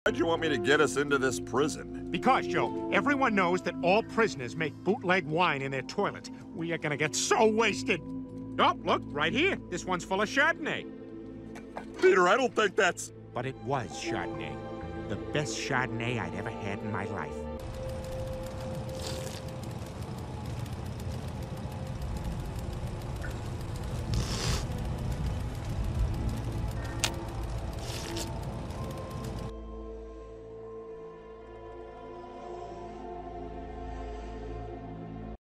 Why'd you want me to get us into this prison? Because, Joe, everyone knows that all prisoners make bootleg wine in their toilet. We are gonna get so wasted. Oh, look, right here. This one's full of Chardonnay. Peter, I don't think that's... But it was Chardonnay. The best Chardonnay I'd ever had in my life.